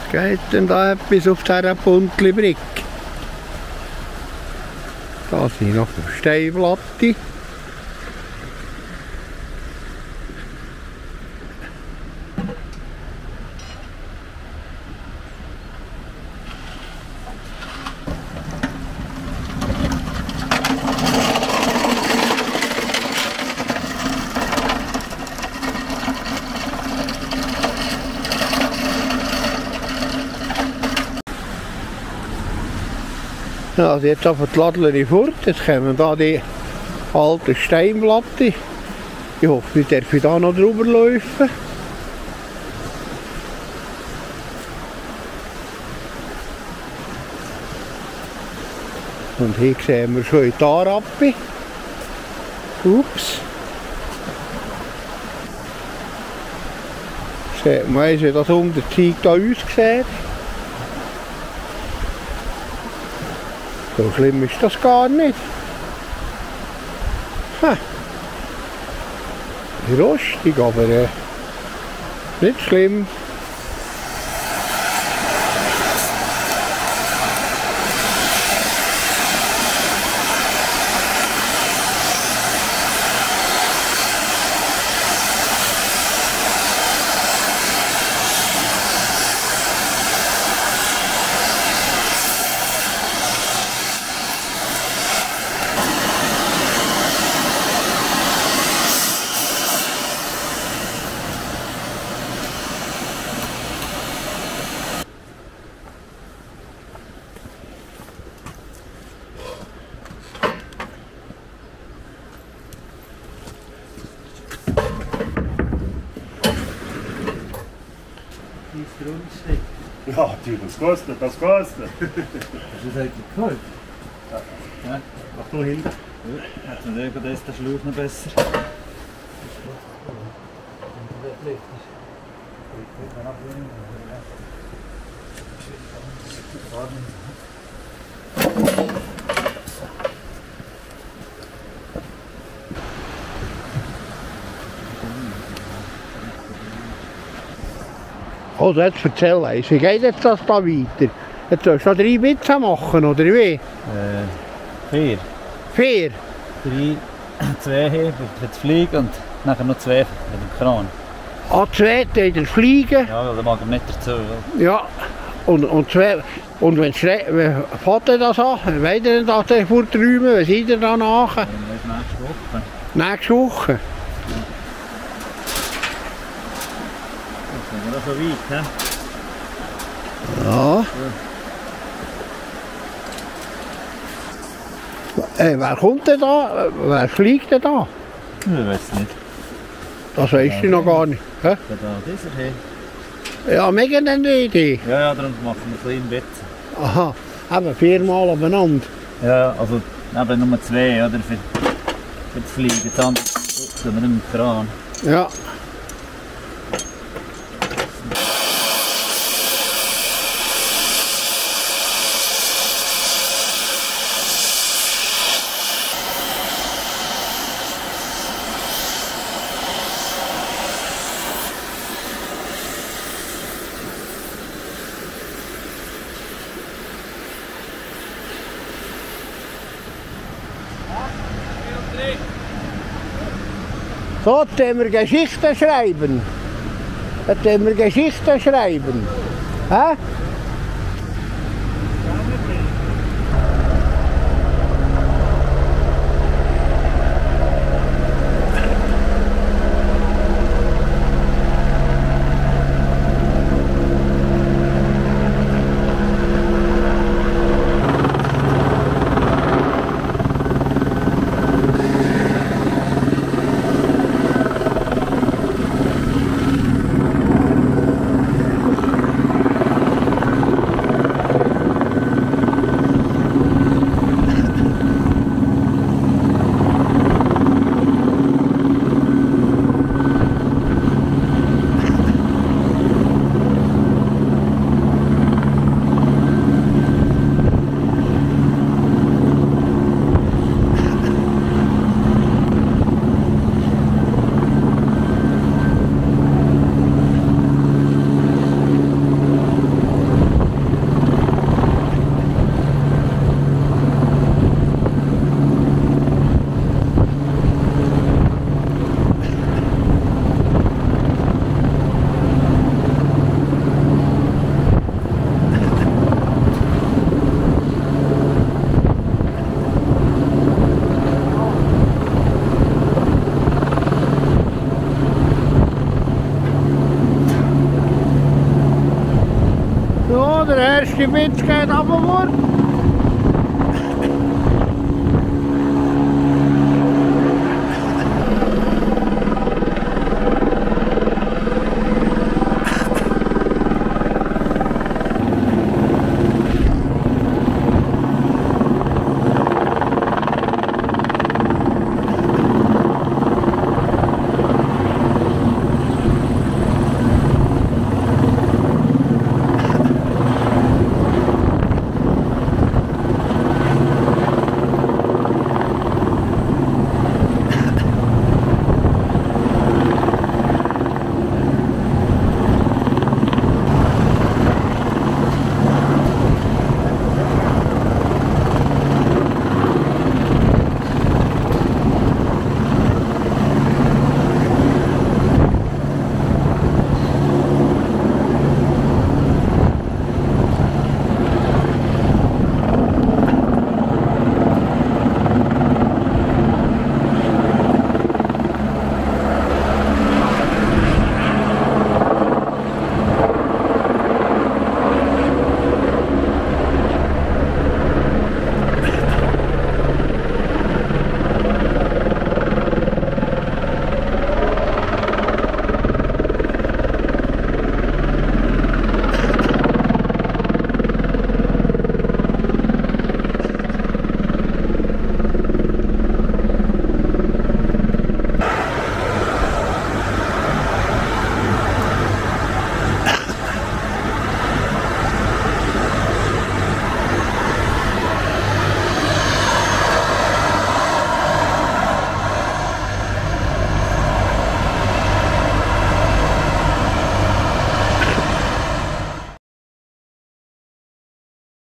Geht denn da etwas auf dieser Buntli-Bricke? Da sind noch Steinplatten. Ja, also jetzt einfach die Ladlerin fort, jetzt kommen da die alten Steinplatten. Ich hoffe, ich darf da noch drüber laufen. Und hier sehen wir schon die Arappe. Ups. Sieht man, wie das Unterzeug da aussieht. So schlimm ist das gar nicht. Rostig, aber nicht schlimm. Ja, das kostet, das kostet. Hast du das eigentlich gehört? Ja. Mach nur hinten. Ja, jetzt natürlich ist der Schlauch noch besser. Also jetzt erzähl eins, wie geht jetzt das da weiter? Jetzt sollst du noch 3 Pizzen machen, oder wie? 4. 4? 3, 2 hier für das Fliegen und nachher noch 2 mit dem Kran. Ah, 2 wieder fliegen? Ja, weil der mag ihm nicht dazu. Ja. Und 2. Und wenn fährt er das an? Wenn wollt ihr das forträumen? Wann seid ihr da nachher? Nächste Woche. Nächste Woche? Das sind wir so weit, he? Ja. Wer kommt denn da? Wer fliegt denn da? Ich weiß nicht. Das weisst du noch gar nicht. Hä? Da dieser hier. Ja, mega eine Idee. Ja, darum machen wir ein kleines Bett. Aha, eben 4 Mal abeinander. Ja, also eben nur 2, oder? Für das Fliegen. Dann tun wir im Kran. Ja. So, jetzt haben wir Geschichten schreiben. Jetzt haben wir Geschichten schreiben. Hä? der erste Witz geht runter.